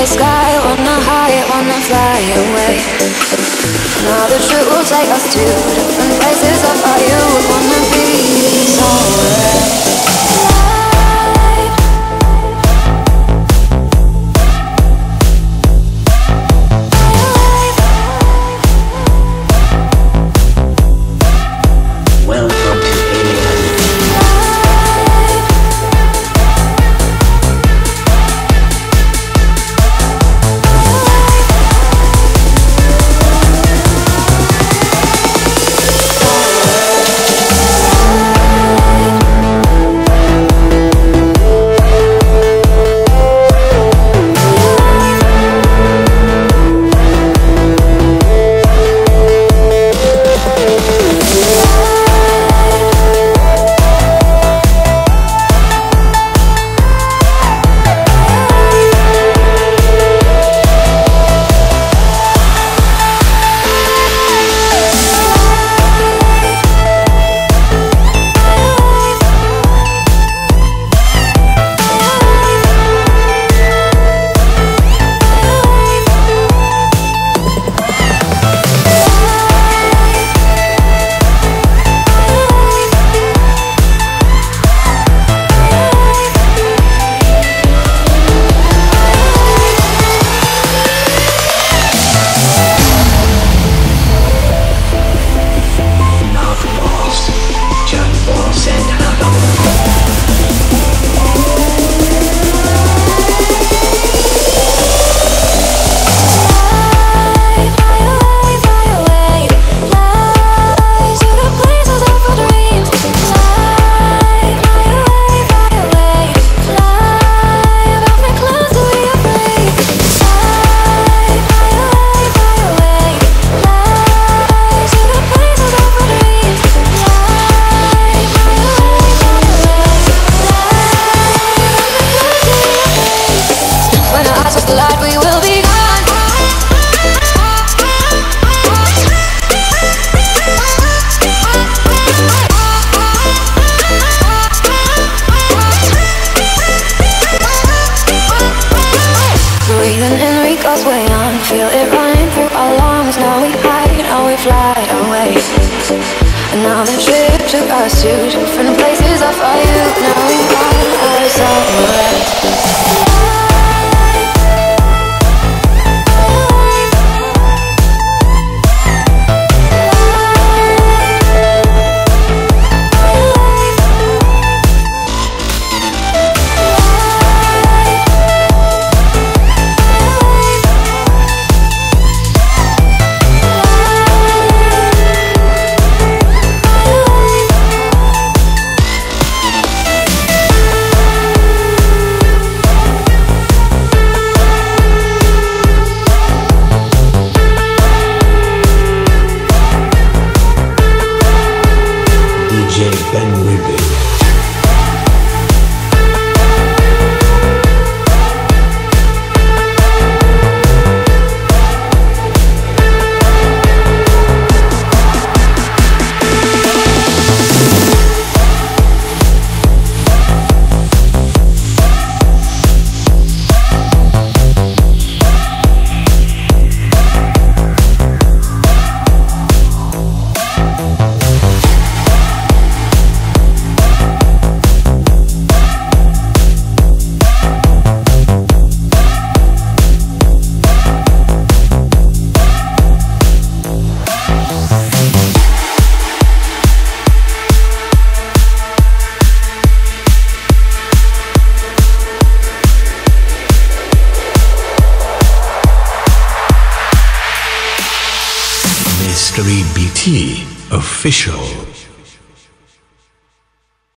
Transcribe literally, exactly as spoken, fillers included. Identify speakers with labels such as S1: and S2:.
S1: the sky, wanna hide, wanna fly away. Now the truth will take us to different places. I thought you would wanna be somewhere. Breathing in Rico's way on, feel it running through our lungs. Now we hide, now we fly away. And now the trip took us to different places. I thought you, now we find ourselves.
S2: Mystery B T Official.